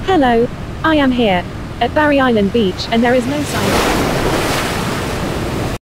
Hello. I am here, at Barry Island Beach, and there is no sign.